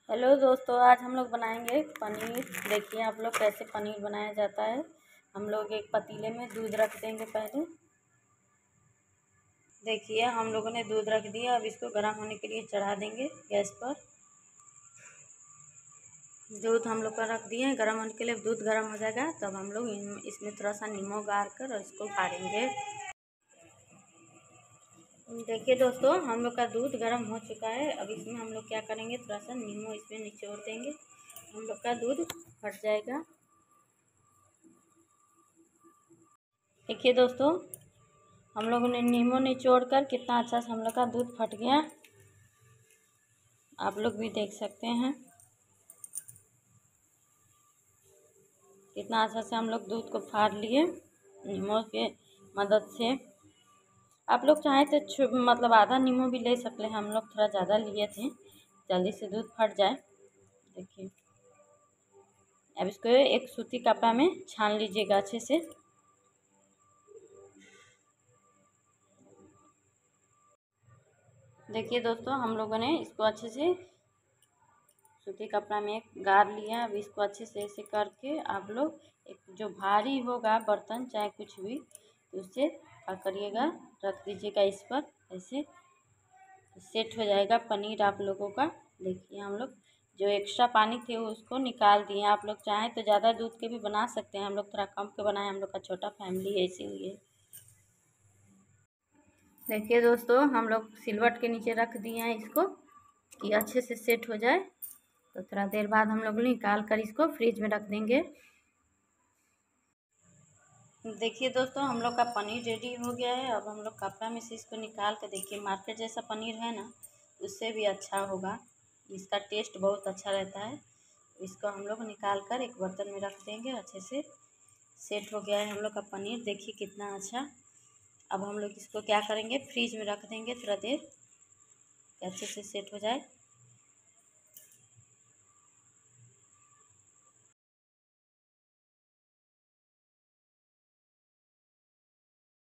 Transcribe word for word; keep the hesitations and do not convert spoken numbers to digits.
Hello दोस्तों, आज हम लोग बनाएंगे पनीर। देखिए आप लोग कैसे पनीर बनाया जाता है। हम लोग एक पतीले में दूध रख देंगे पहले। देखिए हम लोगों ने दूध रख दिया, अब इसको गर्म होने के लिए चढ़ा देंगे गैस पर। दूध हम लोग का रख दिए हैं गर्म होने के लिए। दूध गर्म हो जाएगा तब हम लोग इसमें थोड़ा सा नींबू गाड़ कर और इसको फाड़ेंगे। देखिए दोस्तों, हम लोग का दूध गर्म हो चुका है। अब इसमें हम लोग क्या करेंगे, थोड़ा सा नींबू इसमें निचोड़ देंगे, हम लोग का दूध फट जाएगा। देखिए दोस्तों, हम लोगों ने नींबू निचोड़ कर कितना अच्छा से हम लोग का दूध फट गया। आप लोग भी देख सकते हैं कितना अच्छा से हम लोग दूध को फाड़ लिए नींबू के मदद से। आप लोग चाहें तो मतलब आधा नींबू भी ले सकते हैं, हम लोग थोड़ा ज़्यादा लिए थे, जल्दी से दूध फट जाए। देखिए अब इसको एक सूती कपड़ा में छान लीजिएगा अच्छे से। देखिए दोस्तों, हम लोगों ने इसको अच्छे से सूती कपड़ा में गाड़ लिया। अब इसको अच्छे से ऐसे करके आप लोग एक जो भारी होगा बर्तन चाहे कुछ भी, तो उससे क्या करिएगा, रख दीजिएगा इस पर। ऐसे सेट हो जाएगा पनीर आप लोगों का। देखिए हम लोग जो एक्स्ट्रा पानी थे उसको निकाल दिए। आप लोग चाहें तो ज़्यादा दूध के भी बना सकते हैं, हम लोग थोड़ा कम के बनाए, हम लोग का छोटा फैमिली है इसीलिए। देखिए दोस्तों, हम लोग सिलवट के नीचे रख दिए हैं इसको कि अच्छे से सेट हो जाए। तो थोड़ा देर बाद हम लोग निकाल कर इसको फ्रिज में रख देंगे। देखिए दोस्तों, हम लोग का पनीर रेडी हो गया है। अब हम लोग कपड़ा में से इसको निकाल कर देखिए, मार्केट जैसा पनीर है ना, उससे भी अच्छा होगा। इसका टेस्ट बहुत अच्छा रहता है। इसको हम लोग निकाल कर एक बर्तन में रख देंगे। अच्छे से सेट हो गया है हम लोग का पनीर, देखिए कितना अच्छा। अब हम लोग इसको क्या करेंगे, फ्रिज में रख देंगे थोड़ा देर, अच्छे से सेट हो जाए।